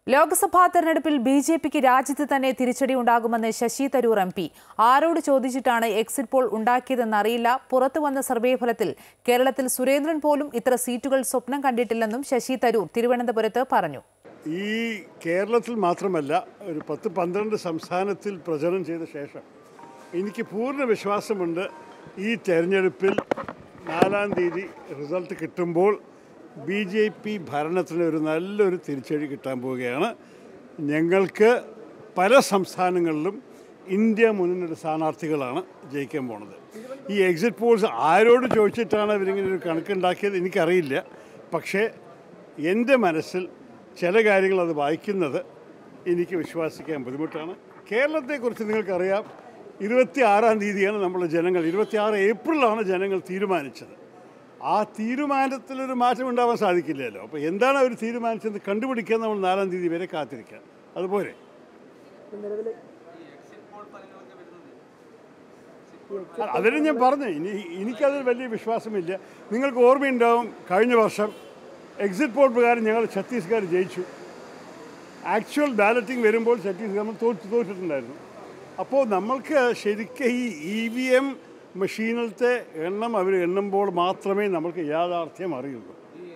ലോക്സഭാ തെരഞ്ഞെടുപ്പിൽ ബിജെപിക്ക് രാജ്യത്ത് തന്നെ തിരിച്ചടി ഉണ്ടാകുമെന്ന് ശശി തരൂർ എം പി. ആരോട് ചോദിച്ചിട്ടാണ് എക്സിറ്റ് പോൾ ഉണ്ടാക്കിയതെന്നറിയില്ല. പുറത്തുവന്ന സർവേ ഫലത്തിൽ കേരളത്തിൽ സുരേന്ദ്രൻ പോലും ഇത്ര സീറ്റുകൾ സ്വപ്നം കണ്ടിട്ടില്ലെന്നും ശശി തരൂർ തിരുവനന്തപുരത്ത് പറഞ്ഞു. ഈ കേരളത്തിൽ മാത്രമല്ല, ഒരു 10-12 സംസ്ഥാനത്തിൽ പ്രചരണം ചെയ്ത ശേഷം എനിക്ക് പൂർണ്ണ വിശ്വാസമുണ്ട് ഈ തെരഞ്ഞെടുപ്പിൽ 4-ാം തീയതി റിസൾട്ട് കിട്ടുമ്പോൾ BJP ഭരണത്തിന് ഒരു നല്ലൊരു തിരിച്ചടി കിട്ടാൻ പോവുകയാണ്. ഞങ്ങൾക്ക് പല സംസ്ഥാനങ്ങളിലും ഇന്ത്യ മുന്നണിയുടെ സ്ഥാനാർത്ഥികളാണ് ജയിക്കാൻ പോണത്. ഈ എക്സിറ്റ് പോൾസ് ആരോട് ചോദിച്ചിട്ടാണ് അവരിങ്ങനെ ഒരു കണക്കുണ്ടാക്കിയത് എനിക്കറിയില്ല. പക്ഷേ എൻ്റെ മനസ്സിൽ ചില കാര്യങ്ങൾ അത് വായിക്കുന്നത് എനിക്ക് വിശ്വസിക്കാൻ ബുദ്ധിമുട്ടാണ്. കേരളത്തെക്കുറിച്ച് നിങ്ങൾക്കറിയാം, 26-ാം തീയതിയാണ് നമ്മൾ ജനങ്ങൾ 26 ഏപ്രിലാണ് ജനങ്ങൾ തീരുമാനിച്ചത്. ആ തീരുമാനത്തിലൊരു മാറ്റം ഉണ്ടാവാൻ സാധിക്കില്ലല്ലോ. അപ്പോൾ എന്താണ് അവർ തീരുമാനിച്ചത് കണ്ടുപിടിക്കാൻ നമ്മൾ 4-ാം തീയതി വരെ കാത്തിരിക്കാം. അതുപോലെ അതിന് ഞാൻ പറഞ്ഞു, എനിക്കതിൽ വലിയ വിശ്വാസമില്ല. നിങ്ങൾക്ക് ഓർമ്മയുണ്ടാവും, കഴിഞ്ഞ വർഷം എക്സിറ്റ് പോൾ പ്രകാരം ഞങ്ങൾ ഛത്തീസ്ഗഡ് ജയിച്ചു. ആക്ച്വൽ ബാലറ്റിംഗ് വരുമ്പോൾ ഛത്തീസ്ഗഡ് നമ്മൾ തോറ്റിട്ടുണ്ടായിരുന്നു. അപ്പോൾ നമ്മൾക്ക് ശരിക്കും ഈ EVM മെഷീനിലത്തെ എണ്ണം അവർ എണ്ണുമ്പോൾ മാത്രമേ നമുക്ക് യാഥാർത്ഥ്യം അറിയുള്ളൂ.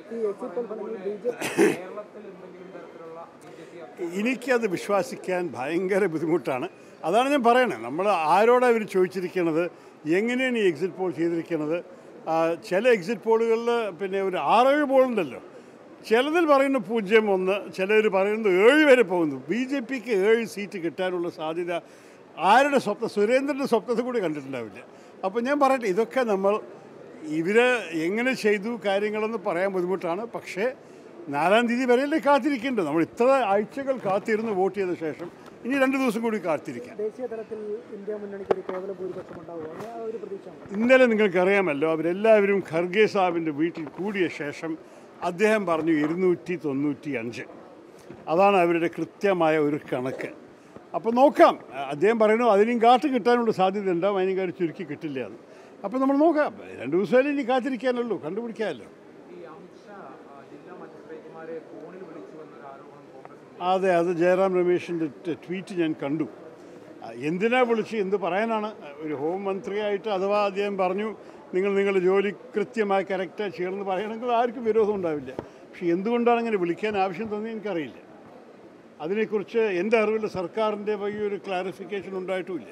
എനിക്കത് വിശ്വസിക്കാൻ ഭയങ്കര ബുദ്ധിമുട്ടാണ്. അതാണ് ഞാൻ പറയണത്. നമ്മൾ ആരോടാണ് അവർ ചോദിച്ചിരിക്കുന്നത്, എങ്ങനെയാണ് ഈ എക്സിറ്റ് പോൾ ചെയ്തിരിക്കുന്നത്? ചില എക്സിറ്റ് പോളുകളിൽ പിന്നെ ഒരു 6-7 പോളുണ്ടല്ലോ. ചിലതിൽ പറയുന്നു 0-1, ചിലർ പറയുന്നത് 7 വരെ പോകുന്നു. BJPക്ക് 7 സീറ്റ് കിട്ടാനുള്ള സാധ്യത ആരുടെ സ്വപ്നം, സുരേന്ദ്രൻ്റെ സ്വപ്നത്തിൽ കൂടി കണ്ടിട്ടുണ്ടാവില്ല. അപ്പോൾ ഞാൻ പറയട്ടെ, ഇതൊക്കെ നമ്മൾ ഇവർ എങ്ങനെ ചെയ്തു കാര്യങ്ങളെന്ന് പറയാൻ ബുദ്ധിമുട്ടാണ്. പക്ഷേ 4-ാം തീയതി വരെയല്ലേ കാത്തിരിക്കേണ്ടത്. നമ്മൾ ഇത്ര ആഴ്ചകൾ കാത്തിരുന്ന് വോട്ട് ചെയ്ത ശേഷം ഇനി 2 ദിവസം കൂടി കാത്തിരിക്കാം. ഇന്നലെ നിങ്ങൾക്കറിയാമല്ലോ, അവരെല്ലാവരും ഖർഗെ സാഹിബിൻ്റെ വീട്ടിൽ കൂടിയ ശേഷം അദ്ദേഹം പറഞ്ഞു 295. അതാണ് അവരുടെ കൃത്യമായ ഒരു കണക്ക്. അപ്പോൾ നോക്കാം, അദ്ദേഹം പറയുന്നു അതിനും കാട്ട് കിട്ടാനുള്ള സാധ്യത ഉണ്ടാവും, അതിനും കാര്യം ചുരുക്കി കിട്ടില്ല എന്ന്. അപ്പോൾ നമ്മൾ നോക്കാം, 2 ദിവസമല്ലേ ഇനി കാത്തിരിക്കാനുള്ളൂ, കണ്ടുപിടിക്കാമല്ലോ. അതെ, അത് ജയറാം രമേശിൻ്റെ ട്വീറ്റ് ഞാൻ കണ്ടു. എന്തിനാ വിളിച്ച്, എന്ത് പറയാനാണ്? ഒരു ഹോം മന്ത്രിയായിട്ട് അഥവാ അദ്ദേഹം പറഞ്ഞു നിങ്ങളുടെ ജോലി കൃത്യമായി കറക്റ്റായി ചെയ്യണമെന്ന് പറയണമെങ്കിൽ ആർക്കും വിരോധം ഉണ്ടാവില്ല. പക്ഷേ എന്തുകൊണ്ടാണ് അങ്ങനെ വിളിക്കാൻ ആവശ്യം തോന്നി എനിക്കറിയില്ല. അതിനെക്കുറിച്ച് എൻ്റെ അറിവിൽ സർക്കാരിൻ്റെ വലിയൊരു ക്ലാരിഫിക്കേഷൻ ഉണ്ടായിട്ടുമില്ല.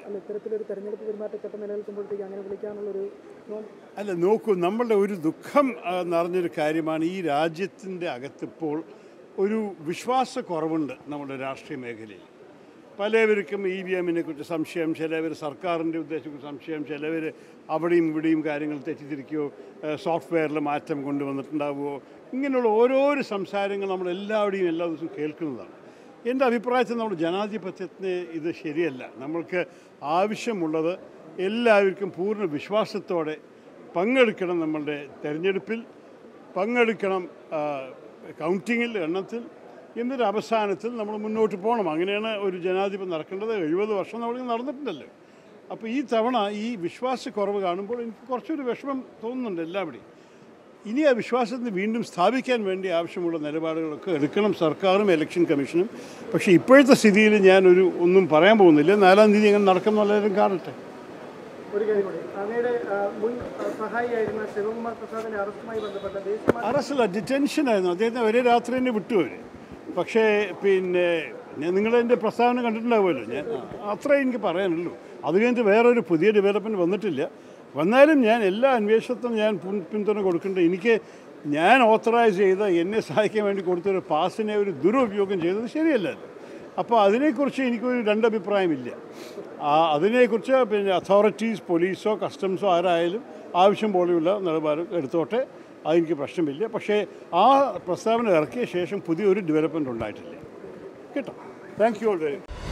അല്ല, നോക്കൂ, നമ്മളുടെ ഒരു ദുഃഖം നിറഞ്ഞൊരു കാര്യമാണ് ഈ രാജ്യത്തിൻ്റെ അകത്തിപ്പോൾ ഒരു വിശ്വാസക്കുറവുണ്ട് നമ്മുടെ രാഷ്ട്രീയ മേഖലയിൽ. പലവർക്കും EVMനെ കുറിച്ച് സംശയം, ചിലവർ സർക്കാരിൻ്റെ ഉദ്ദേശത്തെക്കുറിച്ച് സംശയം, ചിലവർ അവിടെയും ഇവിടെയും കാര്യങ്ങൾ തെറ്റിദ്ധരിക്കുകയോ സോഫ്റ്റ്വെയറിൽ മാറ്റം കൊണ്ടുവന്നിട്ടുണ്ടാവുമോ, ഇങ്ങനെയുള്ള ഓരോരോ സംസാരങ്ങൾ നമ്മളെല്ലാവരുടെയും എല്ലാ ദിവസവും കേൾക്കുന്നതാണ്. എൻ്റെ അഭിപ്രായത്തിൽ നമ്മുടെ ജനാധിപത്യത്തിന് ഇത് ശരിയല്ല. നമ്മൾക്ക് ആവശ്യമുള്ളത് എല്ലാവർക്കും പൂർണ്ണ വിശ്വാസത്തോടെ പങ്കെടുക്കണം, നമ്മളുടെ തെരഞ്ഞെടുപ്പിൽ പങ്കെടുക്കണം, കൗണ്ടിങ്ങിൽ, എണ്ണത്തിൽ. എന്നൊരു അവസാനത്തിൽ നമ്മൾ മുന്നോട്ട് പോകണം. അങ്ങനെയാണ് ഒരു ജനാധിപത്യം നടക്കേണ്ടത്. 70 വർഷം നമ്മൾ നടന്നിട്ടുണ്ടല്ലോ. അപ്പോൾ ഈ തവണ ഈ വിശ്വാസക്കുറവ് കാണുമ്പോൾ എനിക്ക് കുറച്ചൊരു വിഷമം തോന്നുന്നുണ്ട് എല്ലാവരുടെയും. ഇനി ആ വിശ്വാസത്തിന് വീണ്ടും സ്ഥാപിക്കാൻ വേണ്ടി ആവശ്യമുള്ള നിലപാടുകളൊക്കെ എടുക്കണം സർക്കാരും ഇലക്ഷൻ കമ്മീഷനും. പക്ഷേ ഇപ്പോഴത്തെ സ്ഥിതിയിൽ ഞാനൊരു ഒന്നും പറയാൻ പോകുന്നില്ല. 4-ാം തീയതി എങ്ങനെ നടക്കുന്ന എല്ലാവരും കാണട്ടെ. അറസ്റ്റല്ല, ഡിറ്റൻഷനായിരുന്നു. അദ്ദേഹത്തെ ഒരേ രാത്രി തന്നെ വിട്ടു അവർ. പക്ഷേ പിന്നെ നിങ്ങളെൻ്റെ പ്രസ്താവന കണ്ടിട്ടുണ്ടാവുമല്ലോ. ഞാൻ അത്രേ എനിക്ക് പറയാനുള്ളൂ. അത് കഴിഞ്ഞിട്ട് വേറൊരു പുതിയ ഡെവലപ്മെൻറ്റ് വന്നിട്ടില്ല. വന്നാലും ഞാൻ എല്ലാ അന്വേഷണത്തിനും ഞാൻ പിന്തുണ കൊടുക്കേണ്ടത്. ഞാൻ ഓത്തറൈസ് ചെയ്ത, എന്നെ സഹായിക്കാൻ വേണ്ടി കൊടുത്തൊരു പാസിനെ ഒരു ദുരുപയോഗം ചെയ്തത് ശരിയല്ലല്ലോ. അപ്പോൾ അതിനെക്കുറിച്ച് എനിക്കൊരു 2 അഭിപ്രായമില്ല. അതിനെക്കുറിച്ച് പിന്നെ അതോറിറ്റീസ്, പോലീസോ കസ്റ്റംസോ ആരായാലും ആവശ്യം പോലെയുള്ള നിലപാട് എടുത്തോട്ടെ, അതെനിക്ക് പ്രശ്നമില്ല. പക്ഷേ ആ പ്രസ്താവന ഇറക്കിയ ശേഷം പുതിയൊരു ഡെവലപ്മെൻറ്റ് ഉണ്ടായിട്ടില്ല കേട്ടോ. Thank you all very much.